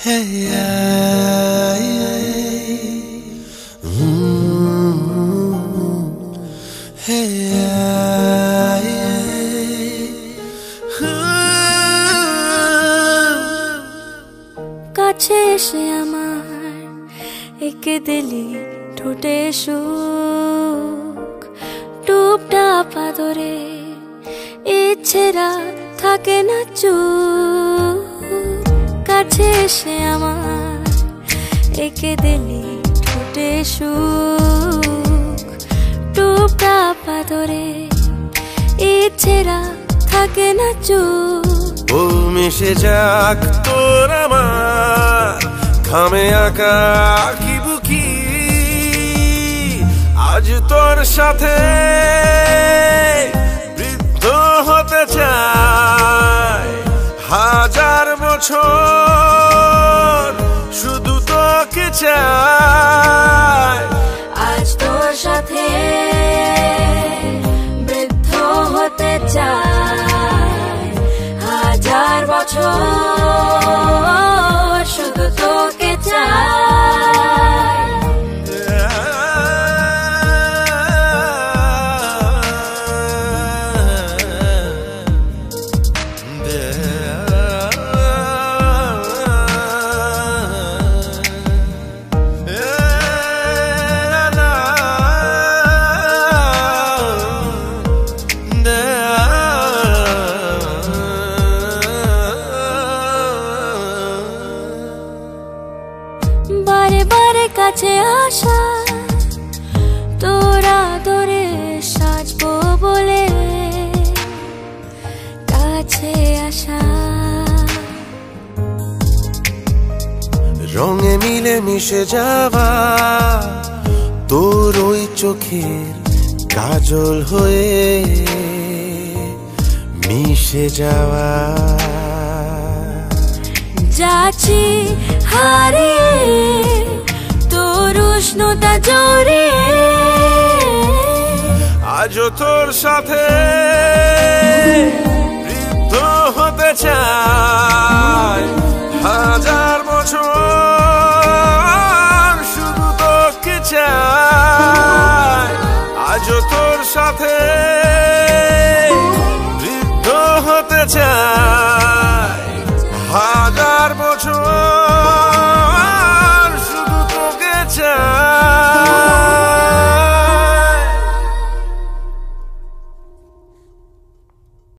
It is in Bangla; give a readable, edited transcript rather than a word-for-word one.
Hey, কাছে এসে আমার একে দিলি ঠোঁটে সুখ টুপটাপ আদরে ইচ্ছেরা থাকে না চুপ কাছে এসে আমার একে দিলি ঠোঁটে সুখ টুপটাপ আদরে ইচ্ছেরা থাকে না চুপ ও মিশে যাক তোর আমার ঘামে আঁকা আঁকি বুকি আজ তোর সাথে বৃদ্ধ হতে চাই হাজার বছর শুধু তোকে চাই আজ তোর সাথে বৃদ্ধ হতে চাই হাজার বছর শুধু তোকে চাই বারে বারে কাছে আসা তোরা ধরে সাজবো বলে কাছে আসা রঙে মিলে মিশে যাওয়া তোর ওই চোখের কাজল হয়ে মিশে যাওয়া যাচ্ছি হারিয়ে তোর উষ্ণতা জড়িয়ে আজও তোর সাথে বৃদ্ধ হতে চাই হাজার বছর শুধু তোকে চাই আজও তোর সাথে বৃদ্ধ হতে চাই